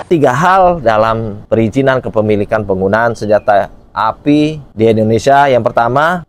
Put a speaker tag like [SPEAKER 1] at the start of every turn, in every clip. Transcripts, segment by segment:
[SPEAKER 1] tiga hal dalam perizinan kepemilikan penggunaan senjata api di Indonesia. Yang pertama,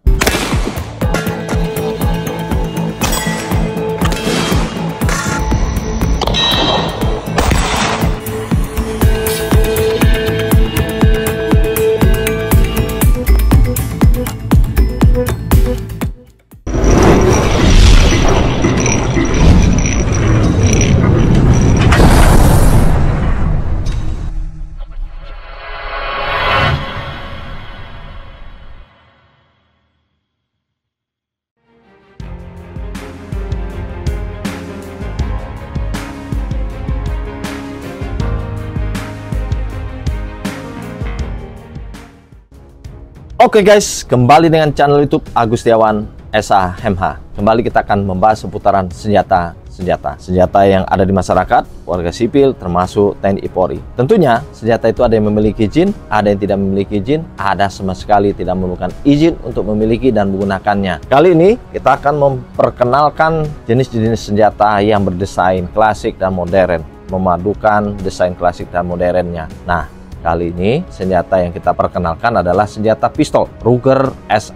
[SPEAKER 1] oke guys, kembali dengan channel YouTube Agustiawan SH. Kembali kita akan membahas seputaran senjata yang ada di masyarakat, warga sipil, termasuk TNI Polri. Tentunya senjata itu ada yang memiliki izin, ada yang tidak memiliki izin, ada sama sekali tidak memerlukan izin untuk memiliki dan menggunakannya. Kali ini kita akan memperkenalkan jenis-jenis senjata yang berdesain klasik dan modern, memadukan desain klasik dan modernnya. Nah, kali ini senjata yang kita perkenalkan adalah senjata pistol Ruger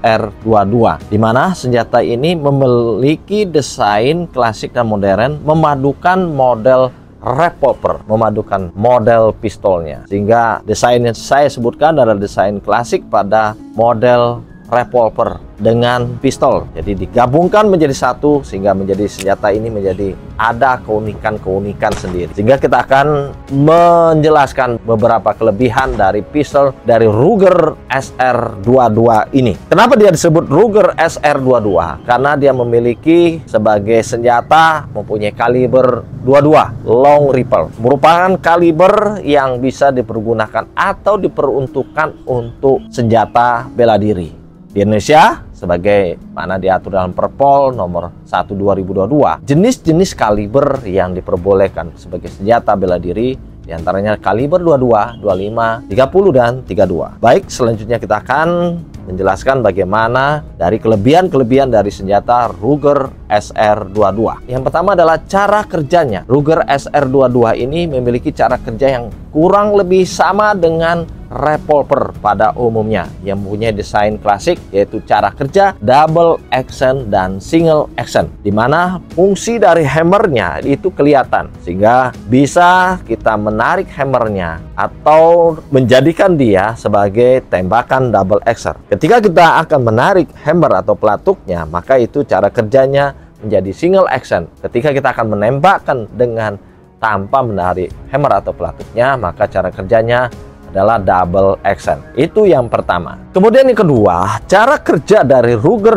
[SPEAKER 1] SR22, di mana senjata ini memiliki desain klasik dan modern, memadukan model revolver, memadukan model pistolnya, sehingga desain yang saya sebutkan adalah desain klasik pada model revolver dengan pistol. Jadi digabungkan menjadi satu sehingga menjadi senjata ini menjadi ada keunikan-keunikan sendiri. Sehingga kita akan menjelaskan beberapa kelebihan dari pistol dari Ruger SR22 ini. Kenapa dia disebut Ruger SR22? Karena dia memiliki sebagai senjata mempunyai kaliber 22 long rifle, merupakan kaliber yang bisa dipergunakan atau diperuntukkan untuk senjata bela diri di Indonesia, sebagai mana diatur dalam Perpol nomor 1 2022. Jenis-jenis kaliber yang diperbolehkan sebagai senjata bela diri diantaranya kaliber 22, 25, 30, dan 32. Baik, selanjutnya kita akan menjelaskan bagaimana dari kelebihan-kelebihan dari senjata Ruger SR22. Yang pertama adalah cara kerjanya. Ruger SR22 ini memiliki cara kerja yang kurang lebih sama dengan revolver pada umumnya, yang mempunyai desain klasik, yaitu cara kerja double action dan single action, di mana fungsi dari hammernya itu kelihatan, sehingga bisa kita menarik hammernya atau menjadikan dia sebagai tembakan double action. Ketika kita akan menarik hammer atau pelatuknya, maka itu cara kerjanya menjadi single action. Ketika kita akan menembakkan dengan tanpa menarik hammer atau pelatuknya, maka cara kerjanya adalah double action. Itu yang pertama. Kemudian yang kedua, cara kerja dari Ruger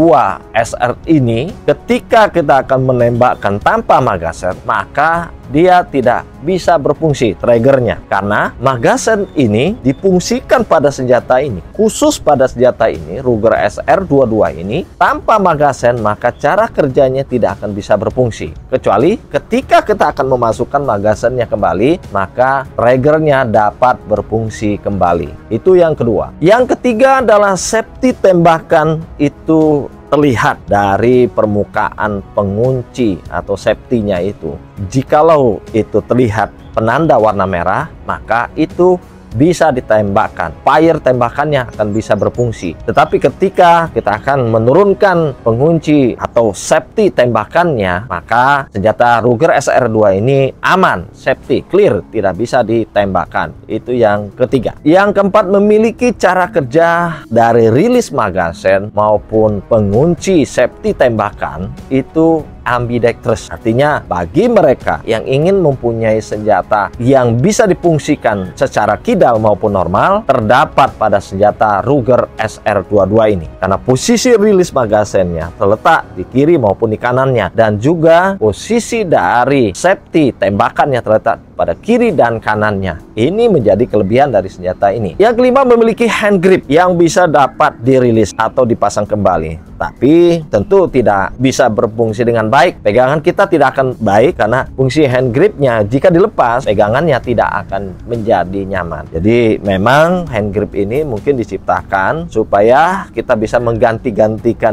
[SPEAKER 1] 22 SR ini, ketika kita akan menembakkan tanpa magazen, maka dia tidak bisa berfungsi triggernya, karena magazen ini difungsikan pada senjata ini, khusus pada senjata ini Ruger SR22 ini tanpa magazen, maka cara kerjanya tidak akan bisa berfungsi kecuali ketika kita akan memasukkan magazennya kembali, maka triggernya dapat berfungsi kembali. Itu yang kedua. Yang ketiga adalah safety tembakan itu terlihat dari permukaan pengunci atau safety-nya itu. Jikalau itu terlihat penanda warna merah, maka itu bisa ditembakkan. Fire tembakannya akan bisa berfungsi. Tetapi ketika kita akan menurunkan pengunci atau safety tembakannya, maka senjata Ruger SR2 ini aman, safety, clear, tidak bisa ditembakkan. Itu yang ketiga. Yang keempat, memiliki cara kerja dari rilis magazen maupun pengunci safety tembakan itu ambidextrous. Artinya bagi mereka yang ingin mempunyai senjata yang bisa difungsikan secara kidal maupun normal, terdapat pada senjata Ruger SR22 ini. Karena posisi rilis magazennya terletak di kiri maupun di kanannya, dan juga posisi dari safety tembakannya terletak pada kiri dan kanannya. Ini menjadi kelebihan dari senjata ini. Yang kelima, memiliki hand grip yang bisa dapat dirilis atau dipasang kembali. Tapi tentu tidak bisa berfungsi dengan baik. Pegangan kita tidak akan baik karena fungsi hand gripnya jika dilepas, pegangannya tidak akan menjadi nyaman. Jadi memang hand grip ini mungkin diciptakan supaya kita bisa mengganti-gantikannya.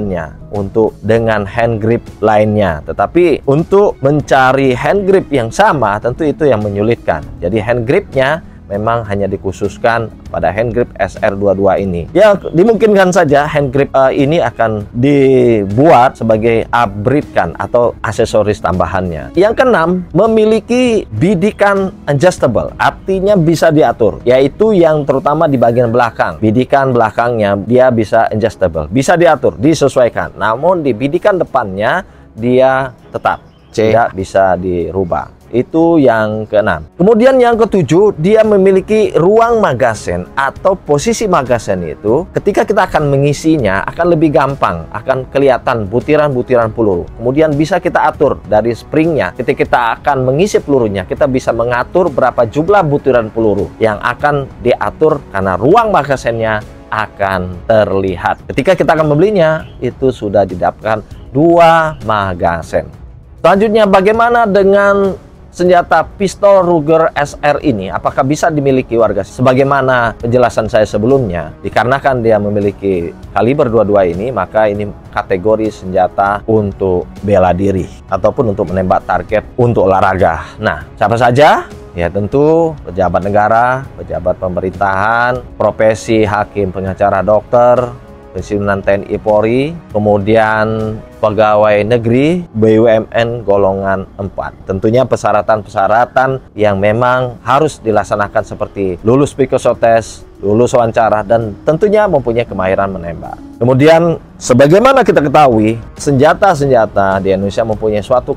[SPEAKER 1] untuk dengan hand grip lainnya. Tetapi untuk mencari hand grip yang sama tentu itu yang menyulitkan. Jadi hand gripnya memang hanya dikhususkan pada hand grip SR22 ini. Ya, dimungkinkan saja hand grip ini akan dibuat sebagai upgrade-kan atau aksesoris tambahannya. Yang keenam, memiliki bidikan adjustable, artinya bisa diatur, yaitu yang terutama di bagian belakang. Bidikan belakangnya dia bisa adjustable, bisa diatur, disesuaikan. Namun di bidikan depannya dia tetap tidak bisa dirubah. Itu yang keenam. Kemudian yang ketujuh, dia memiliki ruang magazen atau posisi magazen itu ketika kita akan mengisinya akan lebih gampang, akan kelihatan butiran-butiran peluru. Kemudian bisa kita atur dari springnya. Ketika kita akan mengisi pelurunya, kita bisa mengatur berapa jumlah butiran peluru yang akan diatur karena ruang magazennya akan terlihat. Ketika kita akan membelinya, itu sudah didapatkan 2 magazen. Selanjutnya, bagaimana dengan senjata pistol Ruger SR ini? Apakah bisa dimiliki warga? Sebagaimana penjelasan saya sebelumnya, dikarenakan dia memiliki kaliber 22 ini, maka ini kategori senjata untuk bela diri ataupun untuk menembak target untuk olahraga. Nah, siapa saja? Ya tentu pejabat negara, pejabat pemerintahan, profesi hakim, pengacara, dokter, pensiunan TNI Polri, kemudian pegawai negeri BUMN golongan 4. Tentunya persyaratan-persyaratan yang memang harus dilaksanakan seperti lulus psikosotes, lulus wawancara, dan tentunya mempunyai kemahiran menembak. Kemudian sebagaimana kita ketahui, senjata-senjata di Indonesia mempunyai suatu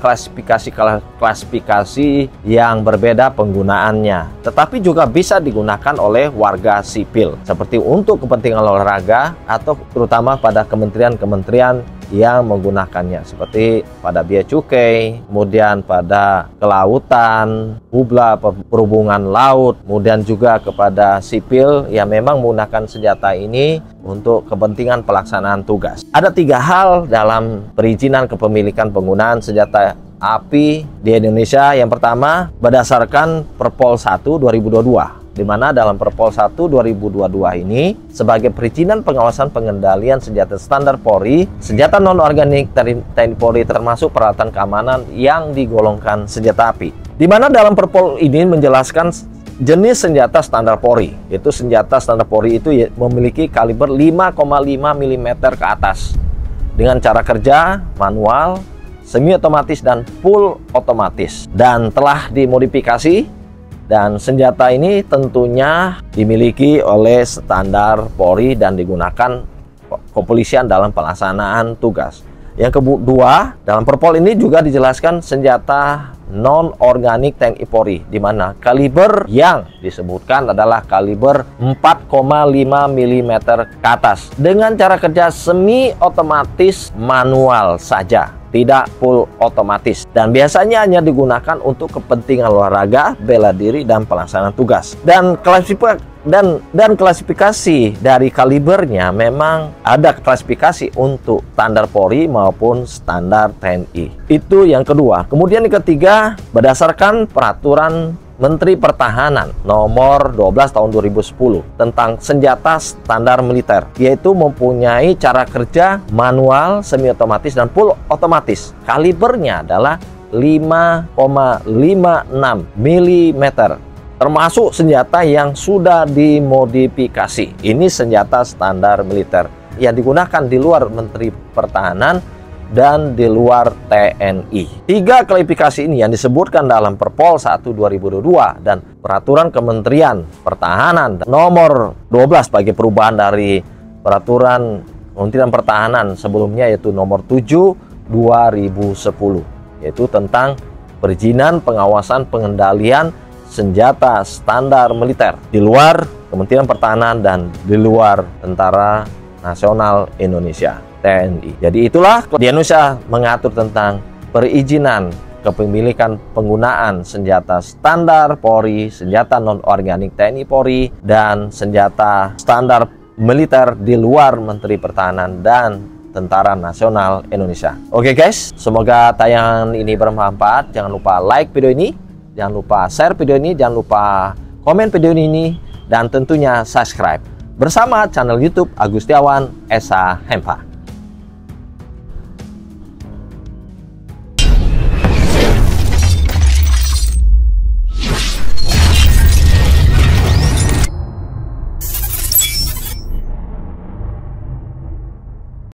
[SPEAKER 1] klasifikasi yang berbeda penggunaannya, tetapi juga bisa digunakan oleh warga sipil seperti untuk kepentingan olahraga atau terutama pada kementerian-kementerian yang menggunakannya seperti pada bea cukai, kemudian pada kelautan, hubla perhubungan laut, kemudian juga kepada sipil yang memang menggunakan senjata ini untuk kepentingan pelaksanaan tugas. Ada 3 hal dalam perizinan kepemilikan penggunaan senjata api di Indonesia. Yang pertama, berdasarkan Perpol 1 2022. Di mana dalam Perpol 1 2022 ini sebagai perizinan pengawasan pengendalian senjata standar Polri, senjata non-organik TNI Polri termasuk peralatan keamanan yang digolongkan senjata api. Di mana dalam Perpol ini menjelaskan jenis senjata standar Polri. Itu senjata standar Polri itu memiliki kaliber 5,5 mm ke atas dengan cara kerja manual, semi otomatis dan full otomatis, dan telah dimodifikasi. Dan senjata ini tentunya dimiliki oleh standar Polri dan digunakan kepolisian dalam pelaksanaan tugas. Yang kedua, dalam Perpol ini juga dijelaskan senjata non-organik TNI Polri, di mana kaliber yang disebutkan adalah kaliber 4,5 mm ke atas dengan cara kerja semi otomatis manual saja, tidak full otomatis, dan biasanya hanya digunakan untuk kepentingan olahraga, bela diri, dan pelaksanaan tugas. Dan klasifikasi dari kalibernya memang ada klasifikasi untuk standar Polri maupun standar TNI. Itu yang kedua. Kemudian yang ketiga, berdasarkan peraturan Menteri Pertahanan nomor 12 tahun 2010 tentang senjata standar militer, yaitu mempunyai cara kerja manual, semi otomatis dan full otomatis. Kalibernya adalah 5,56 mm, termasuk senjata yang sudah dimodifikasi. Ini senjata standar militer yang digunakan di luar Menteri Pertahanan dan di luar TNI. 3 klasifikasi ini yang disebutkan dalam Perpol 1 2022 dan Peraturan Kementerian Pertahanan nomor 12 sebagai perubahan dari Peraturan Kementerian Pertahanan sebelumnya, yaitu nomor 7 2010, yaitu tentang perizinan pengawasan pengendalian senjata standar militer di luar Kementerian Pertahanan dan di luar Tentara Nasional Indonesia TNI. Jadi itulah di Indonesia mengatur tentang perizinan kepemilikan penggunaan senjata standar Polri, senjata non-organik TNI Polri, dan senjata standar militer di luar Menteri Pertahanan dan Tentara Nasional Indonesia. Oke guys, semoga tayangan ini bermanfaat. Jangan lupa like video ini, jangan lupa share video ini, jangan lupa komen video ini, dan tentunya subscribe bersama channel YouTube Agustiawan Esa Hemha.